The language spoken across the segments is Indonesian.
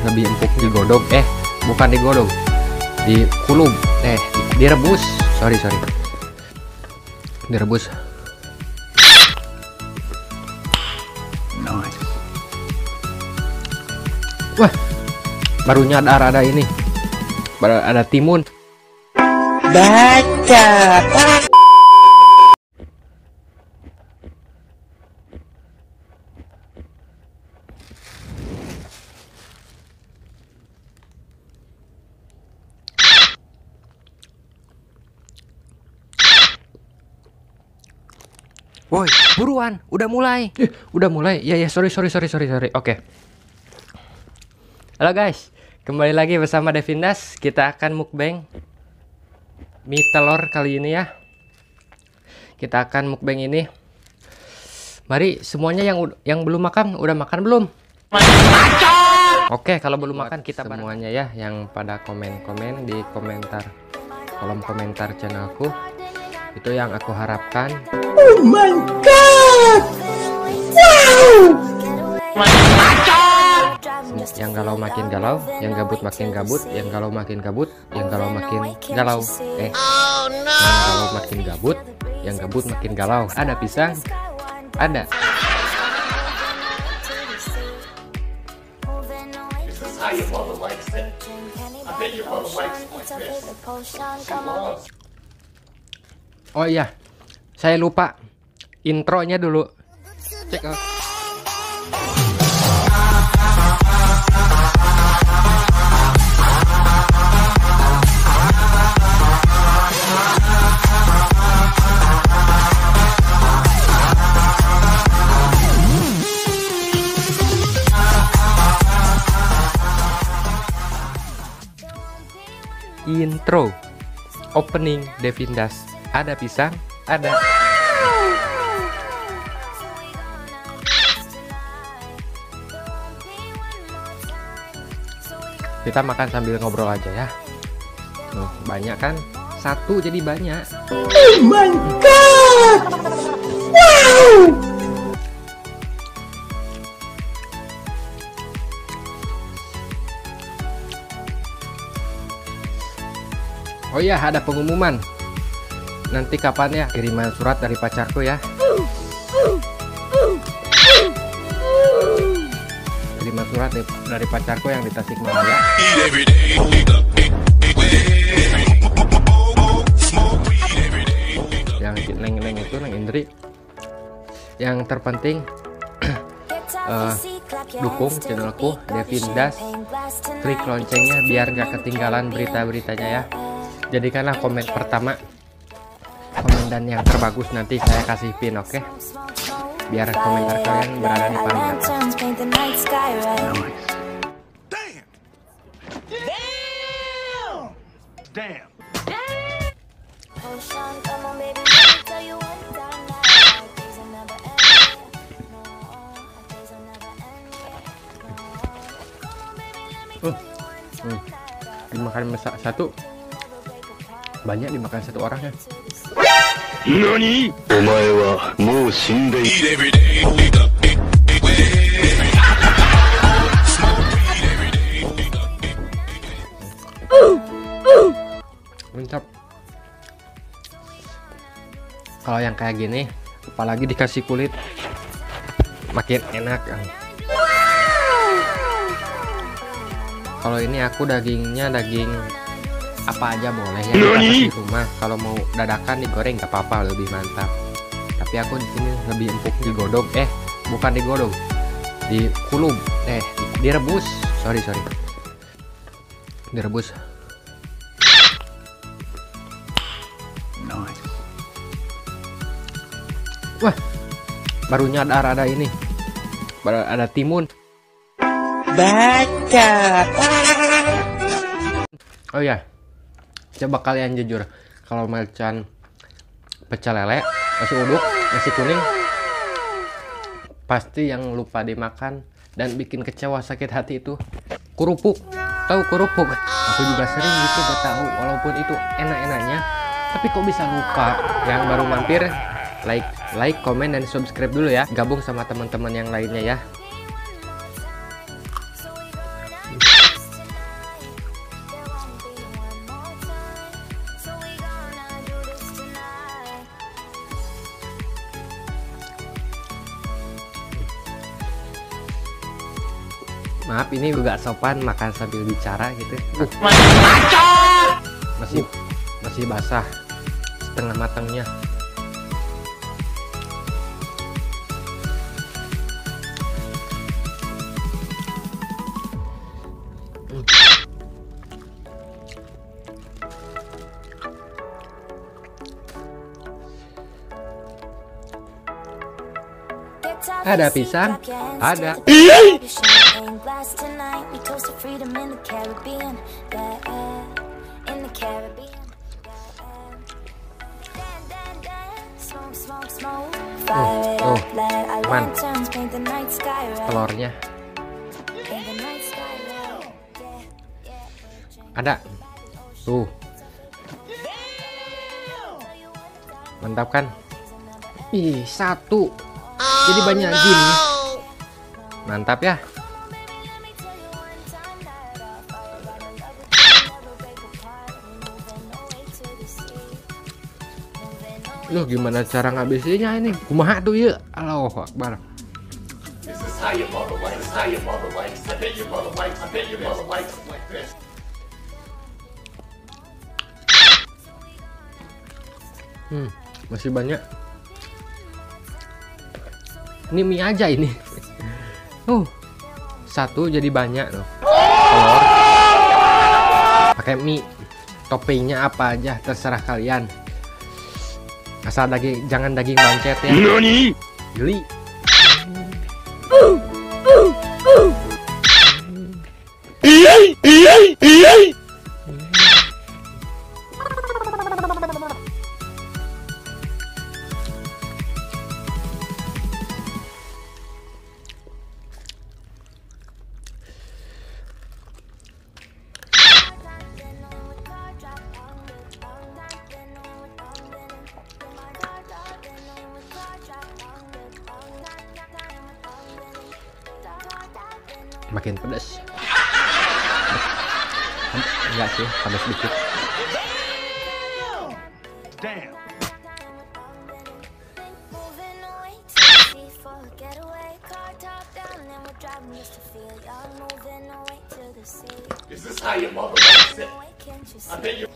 lebih empuk digodok, bukan digodok, dikulub, direbus, sorry direbus. Nice. Wah, baru nyadar ada ini, baru ada timun. Baca. Woi, buruan, udah mulai. Udah mulai. Ya, sorry. Oke. Halo guys, kembali lagi bersama Devindas. Kita akan mukbang mie telur kali ini ya. Kita akan mukbang ini. Mari semuanya yang belum makan, udah makan belum? Oke, kalau belum makan kita semuanya ya yang pada komen-komen di kolom komentar channelku. Itu yang aku harapkan. Oh my god. Wow. Yang galau makin galau, yang gabut makin gabut, yang galau makin gabut, yang galau makin galau. Yang galau makin gabut, yang gabut makin galau. Ada pisang? Ada. Oh iya, saya lupa intronya dulu. Cek out. Intro opening Devindas. Ada pisang, ada. Kita makan sambil ngobrol aja ya. Banyak kan? Satu jadi banyak. Oh my god. Wow. Oh iya, ada pengumuman. Nanti kapan ya kiriman surat dari pacarku ya? Kiriman surat dari pacarku yang di Tasikmalaya. Yang neng itu neng Indri. Yang terpenting dukung channelku Devindas, klik loncengnya biar gak ketinggalan berita-beritanya ya. Jadikanlah komen pertama, komen dan yang terbagus nanti saya kasih pin, oke? Biar komentar kalian berada di paling atas. Damn. Dimakan satu, banyak dimakan satu orang ya. Nani? Omae wa mou shindei. Mantap. Kalau yang kayak gini, apalagi dikasih kulit, makin enak. Kalau ini aku dagingnya daging apa aja boleh ya di rumah. Kalau mau dadakan digoreng gak apa-apa, lebih mantap. Tapi aku di sini lebih empuk digodok, bukan digodok, dikulub, direbus. Sorry. Direbus. Nice. Wah, baru nyadar ada ini, baru ada timun. Baca. Oh ya, coba kalian jujur, kalau macan pecel lele, nasi uduk, nasi kuning, pasti yang lupa dimakan dan bikin kecewa sakit hati itu kerupuk. Tahu kerupuk? Aku juga sering gitu gak tahu, walaupun itu enak-enaknya, tapi kok bisa lupa. Yang baru mampir, like, komen dan subscribe dulu ya. Gabung sama teman-teman yang lainnya ya. Maaf, ini juga sopan makan sambil bicara gitu. Masih basah setengah matangnya. Ada pisang, ada. Man, telurnya ada. Tuh, mantap kan? Ih, satu. Jadi banyak gini. Mantap ya. Loh, gimana cara ngabisinnya ini? Kumaha tuh ya? Allahu Akbar. Masih banyak. Ini mie aja ini. Satu jadi banyak loh. Telur. Pakai mie. Toppingnya apa aja terserah kalian. Asal daging, jangan daging bancet ya. NANI? Geli. Makin pedas. Enggak sih, pedas dikit. Damn. Is this how your mother likes it? I bet you.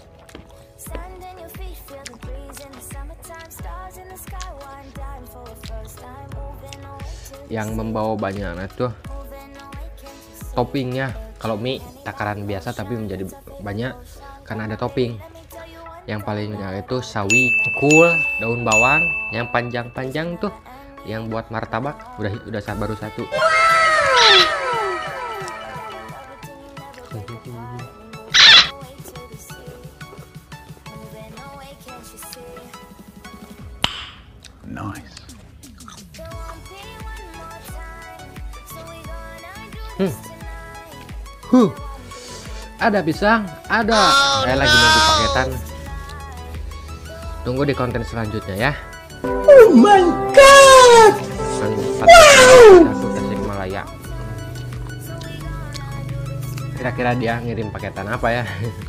Yang membawa banyak tuh toppingnya. Kalau mie takaran biasa tapi menjadi banyak karena ada topping. Yang paling itu sawi, kul, daun bawang, yang panjang-panjang tuh, yang buat martabak. Udah baru satu. Nice. Ada pisang, ada. Saya lagi nunggu paketan. Tunggu di konten selanjutnya ya. Oh my god! Aku Tasikmalaya. Kira-kira dia ngirim paketan apa ya?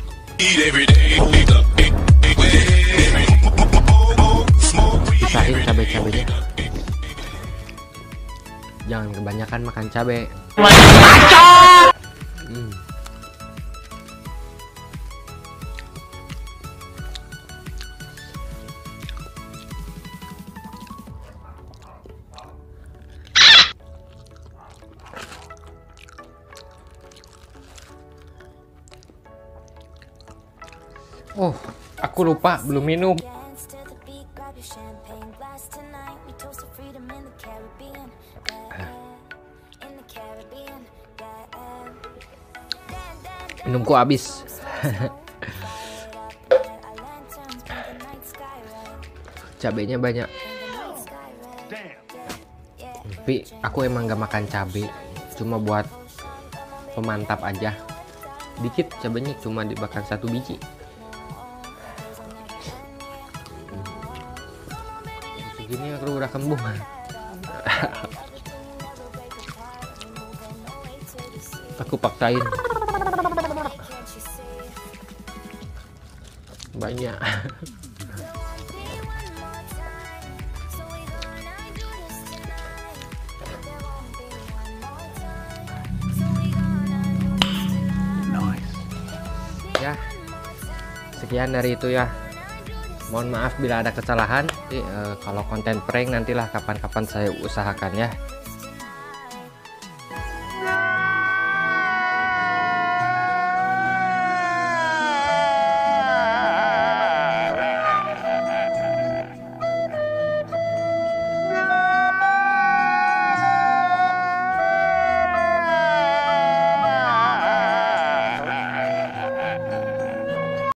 Pisahin cabai-cabainya. Jangan kebanyakan makan cabai. Oh, aku lupa belum minum. Minumku habis. Cabenya banyak. Tapi aku emang gak makan cabai, cuma buat pemantap aja. Dikit cabenya, cuma dimakan 1 biji. Segini aku udah kembung. Aku paksain. Banyak. Sekian dari itu ya. Mohon maaf bila ada kesalahan. Kalau konten prank nantilah kapan-kapan saya usahakan ya.